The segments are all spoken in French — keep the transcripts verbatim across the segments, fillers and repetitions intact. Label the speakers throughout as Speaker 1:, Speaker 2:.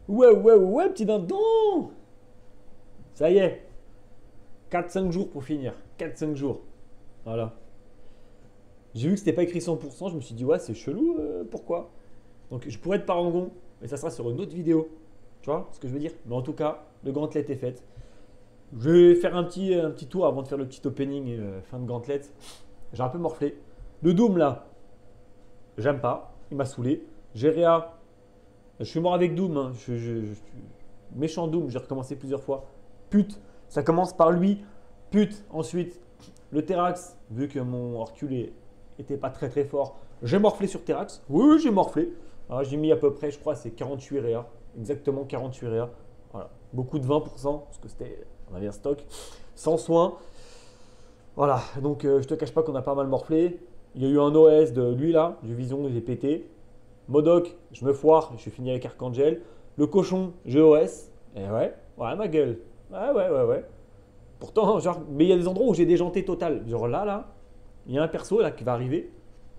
Speaker 1: Ouais, ouais, ouais, petit dindon. Ça y est. quatre cinq jours pour finir. quatre cinq jours. Voilà. J'ai vu que c'était pas écrit cent pour cent. Je me suis dit, ouais, c'est chelou. euh, pourquoi? Donc, je pourrais être parangon. Mais ça sera sur une autre vidéo. Tu vois ce que je veux dire? Mais en tout cas, le gantelet est fait. Je vais faire un petit, un petit tour avant de faire le petit opening euh, fin de gantelet. J'ai un peu morflé. Le Doom là, j'aime pas. Il m'a saoulé. Géréa, je suis mort avec Doom. Hein. Je, je- je- méchant Doom, j'ai recommencé plusieurs fois. Pute, ça commence par lui. Pute, ensuite le Terax, vu que mon Hercule était pas très très fort. J'ai morflé sur Terax. Oui, oui, j'ai morflé. Alors, j'ai mis à peu près, je crois, c'est quarante-huit réa. Exactement quarante-huit réa. Voilà. Beaucoup de vingt pour cent, parce que c'était, on avait un stock. Sans soin. Voilà, donc euh, je te cache pas qu'on a pas mal morflé. Il y a eu un O S de lui là, du Vision, il est pété. Modoc, je me foire, je suis fini avec Archangel. Le cochon, j'ai O S. Et ouais, ouais, ma gueule. Ouais, ouais, ouais, ouais. Pourtant, genre, mais il y a des endroits où j'ai déjanté total. Genre là, là, il y a un perso là qui va arriver.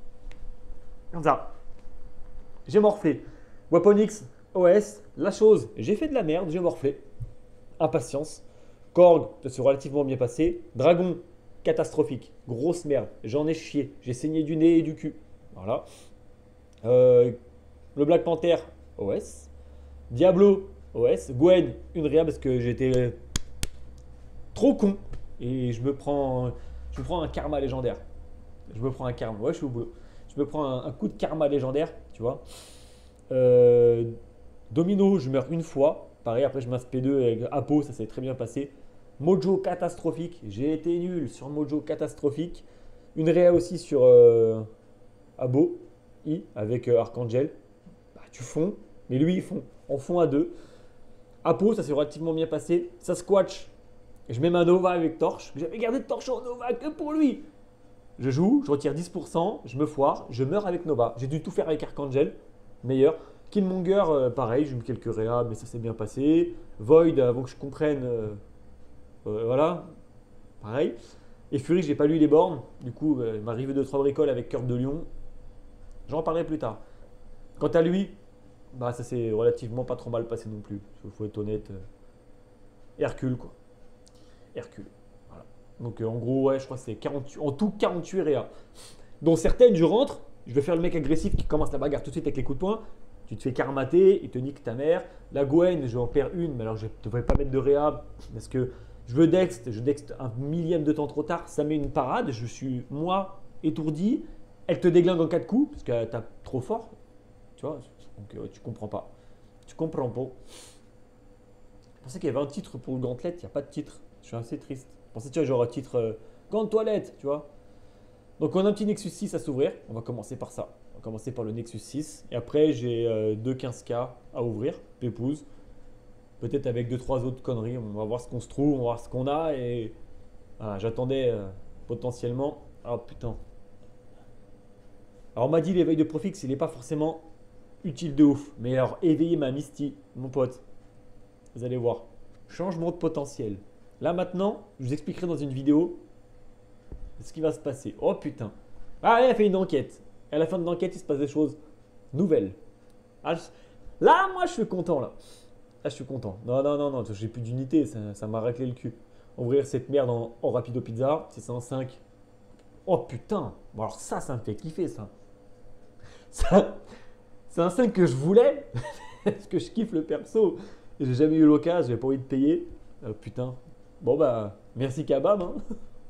Speaker 1: Comme ça. J'ai morflé. Weapon X, O S, la chose, j'ai fait de la merde, j'ai morflé. Impatience. Korg, ça s'est relativement bien passé. Dragon, catastrophique. Grosse merde. J'en ai chié. J'ai saigné du nez et du cul. Voilà. Euh, le Black Panther, O S. Diablo, O S. Gwen, une réa parce que j'étais trop con. Et je me prends, je me prends un karma légendaire. Je me prends un karma. Ouais, je suis au boulot. Je me prends un, un coup de karma légendaire, tu vois. Euh, Domino, je meurs une fois. Pareil, après je masse P deux avec Apo, ça s'est très bien passé. Mojo catastrophique, j'ai été nul sur Mojo catastrophique. Une réa aussi sur euh, Abo, I, avec euh, Archangel. Bah, tu fonds, mais lui il fond. On fond à deux. Apo, ça s'est relativement bien passé. Ça squatch, je mets ma Nova avec Torche. J'avais gardé de Torche en Nova que pour lui. Je joue, je retire dix pour cent, je me foire, je meurs avec Nova. J'ai dû tout faire avec Archangel, meilleur. Killmonger, euh, pareil, j'ai eu quelques réas, mais ça s'est bien passé. Void, avant que je comprenne, euh, euh, voilà, pareil. Et Fury, j'ai pas lu les bornes, du coup, euh, il m'est arrivé deux trois bricoles avec Cœur de Lion. J'en parlerai plus tard. Quant à lui, bah ça s'est relativement pas trop mal passé non plus, il faut être honnête. euh, Hercule, quoi. Hercule. Voilà. Donc euh, en gros, ouais, je crois que c'est quarante, en tout quarante-huit réas. Dont certaines, je rentre, je vais faire le mec agressif qui commence la bagarre tout de suite avec les coups de poing. Tu te fais karmater, il te nique ta mère. La Gwen, je vais en perds une, mais alors je ne devrais pas mettre de réhab parce que je veux dext, je dext un millième de temps trop tard, ça met une parade, je suis moi étourdi. Elle te déglingue en quatre coups parce qu'elle tape trop fort, tu vois. Donc euh, tu comprends pas. Tu comprends pas. Je pensais qu'il y avait un titre pour le gantelet, il n'y a pas de titre. Je suis assez triste. Je pensais, tu vois, genre un titre euh, gant de toilette, tu vois. Donc on a un petit Nexus six à s'ouvrir. On va commencer par ça. On va commencer par le Nexus six. Et après, j'ai euh, deux quinze K à ouvrir, pépouze. Peut-être avec deux trois autres conneries. On va voir ce qu'on se trouve, on va voir ce qu'on a. Et voilà, j'attendais euh, potentiellement. Oh putain. Alors on m'a dit l'éveil de Profix, il n'est pas forcément utile de ouf. Mais alors éveiller ma Misty, mon pote. Vous allez voir. Changement de potentiel. Là maintenant, je vous expliquerai dans une vidéo ce qui va se passer. Oh putain. Ah, elle a fait une enquête. Et à la fin de l'enquête, il se passe des choses nouvelles. Ah, je- Là, moi, je suis content, là. Là, je suis content. Non, non, non, non, j'ai plus d'unité, ça, ça m'a raclé le cul. Ouvrir cette merde en, en Rapido Pizza, c'est ça en cinq. Oh putain. Bon, alors ça, ça me fait kiffer, ça. Ça, c'est un cinq que je voulais, parce que je kiffe le perso. J'ai jamais eu l'occasion, j'ai pas envie de payer. Euh, putain. Bon, bah, merci Kabam, hein.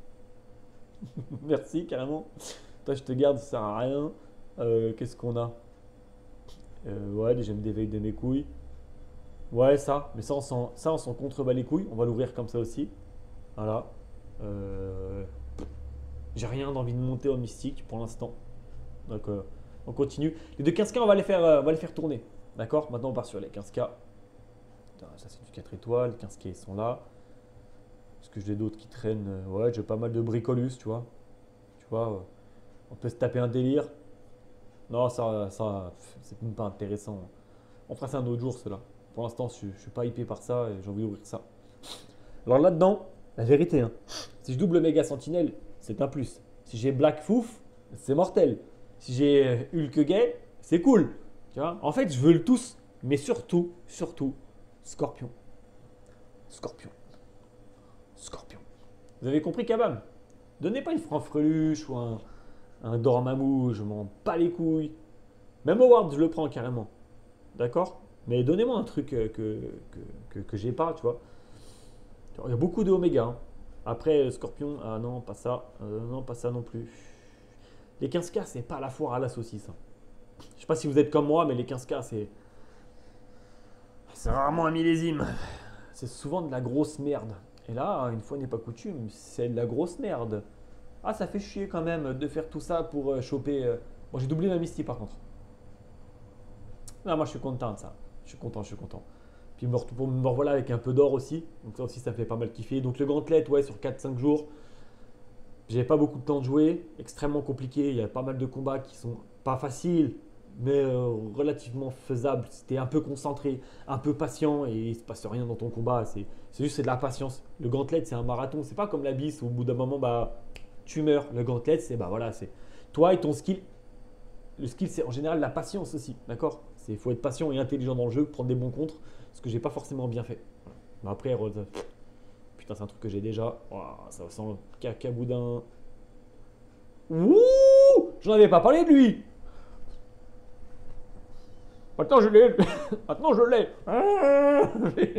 Speaker 1: Merci, carrément. Toi, je te garde, ça sert à rien. Euh, Qu'est-ce qu'on a? Euh, Ouais, j'aime des veilles de mes couilles. Ouais, ça. Mais ça, on s'en ça, on s'en contrebat les couilles. On va l'ouvrir comme ça aussi. Voilà. Euh, J'ai rien d'envie de monter au mystique pour l'instant. Donc, euh, on continue. Les deux quinze K, on va les faire, euh, on va les faire tourner. D'accord? Maintenant, on part sur les quinze K. Putain, ça, c'est du quatre étoiles. Les quinze K, ils sont là. Est-ce que j'ai d'autres qui traînent? Euh, Ouais, j'ai pas mal de bricolus, tu vois. Tu vois, euh, on peut se taper un délire. Non, ça, ça c'est même pas intéressant. On fera ça un autre jour, cela. Pour l'instant, je, je suis pas hypé par ça et j'ai envie d'ouvrir ça. Alors là-dedans, la vérité, hein, si je double méga sentinelle, c'est un plus. Si j'ai Black Fouf, c'est mortel. Si j'ai Hulk Gay, c'est cool. Tu vois, en fait, je veux le tous. Mais surtout, surtout, Scorpion. Scorpion. Scorpion. Vous avez compris, Kabam? Donnez pas une franfreluche ou un, un Dormammu, je m'en bats les couilles. Même Howard, je le prends carrément. D'accord? Mais donnez-moi un truc que, que, que, que, que j'ai pas, tu vois. Il y a beaucoup de Oméga. Hein. Après, Scorpion, ah non, pas ça. Euh, non, pas ça non plus. Les quinze K, c'est pas la foire à la saucisse. Hein. Je sais pas si vous êtes comme moi, mais les quinze K, c'est. C'est rarement un millésime. C'est souvent de la grosse merde. Et là, une fois n'est pas coutume, c'est de la grosse merde. Ah, ça fait chier quand même de faire tout ça pour euh, choper. Euh... Bon, j'ai doublé ma Misty par contre. Non, moi je suis content de ça. Je suis content, je suis content. Puis me, re- me revoilà avec un peu d'or aussi. Donc ça aussi, ça fait pas mal kiffer. Donc le gantelet, ouais, sur quatre cinq jours. J'avais pas beaucoup de temps de jouer. Extrêmement compliqué. Il y a pas mal de combats qui sont pas faciles, mais euh, relativement faisables. C'était un peu concentré, un peu patient et il se passe rien dans ton combat. C'est c'est juste c'est de la patience. Le gantelet, c'est un marathon. C'est pas comme la bise où au bout d'un moment, bah, tu meurs. Le gantelet, c'est bah voilà, c'est toi et ton skill. Le skill, c'est en général la patience aussi, d'accord? Il faut être patient et intelligent dans le jeu, prendre des bons contres, ce que j'ai pas forcément bien fait. Voilà. Mais après, re- putain, c'est un truc que j'ai déjà. Ouah, ça sent le caca boudin. Ouh, j'en avais pas parlé de lui. Maintenant, je l'ai. Maintenant, je l'ai. Ah.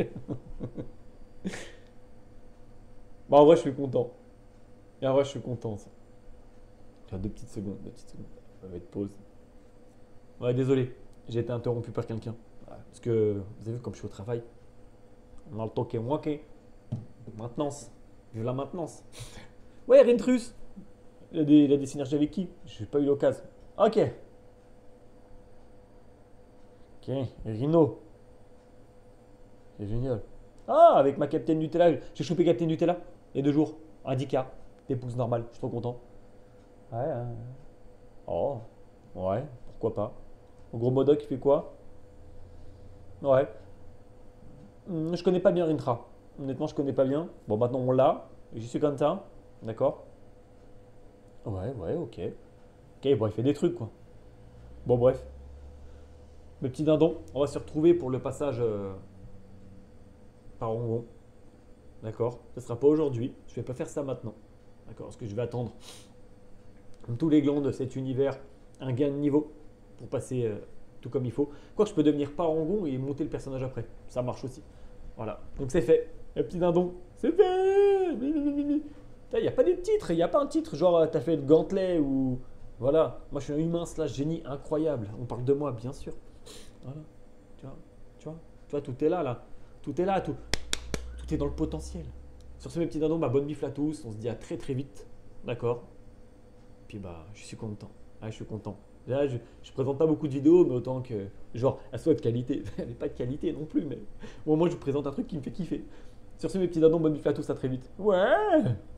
Speaker 1: Bon, en vrai, je suis content. Et en vrai, je suis content. Ça. Tiens, deux petites secondes, deux petites secondes. Ça va être pause. Ouais, désolé. J'ai été interrompu par quelqu'un. Ouais, parce que vous avez vu comme je suis au travail. On a le temps qui est manqué. Maintenance. Vive la maintenance. Ouais, Rintrus. Il a des, il a des synergies avec qui? J'ai pas eu l'occasion. Ok. Ok. Rhino. C'est génial. Ah, avec ma Captain Nutella. J'ai chopé Captain Nutella il y a deux jours. Un dix K. Des pouces normal. Je suis trop content. Ouais. ouais. Oh. Ouais. Pourquoi pas. Au gros Modoc, il fait quoi? Ouais. Hmm, Je connais pas bien Rintra. Honnêtement, je connais pas bien. Bon, maintenant on l'a. J'y suis comme ça. D'accord. Ouais, ouais, ok. Ok, bon, il fait des trucs, quoi. Bon, bref. Mes petits dindons, on va se retrouver pour le passage euh, par Rongon. D'accord. Ce sera pas aujourd'hui. Je vais pas faire ça maintenant. D'accord. Parce que je vais attendre, comme tous les glands de cet univers, un gain de niveau pour passer euh, tout comme il faut. Quoi que je peux devenir Parangon et monter le personnage après. Ça marche aussi. Voilà. Donc c'est fait. Le petit dindon, c'est fait. Il n'y a pas de titre. Il n'y a pas un titre genre euh, t'as fait le gantelet ou. Voilà. Moi je suis un humain slash génie incroyable. On parle de moi, bien sûr. Voilà. Tu vois, tu vois, tu vois, tout est là, là. Tout est là, tout, tout est dans le potentiel. Sur ce, mes petits dindons, bah, bonne bifle à tous. On se dit à très très vite. D'accord. Puis bah, je suis content. Ah, je suis content. Là, je, je présente pas beaucoup de vidéos, mais autant que. Genre, elles soient de qualité. Elle n'est pas de qualité non plus, mais au moins, je vous présente un truc qui me fait kiffer. Sur ce, mes petits dindons, bonne bifle à tous. À très vite. Ouais!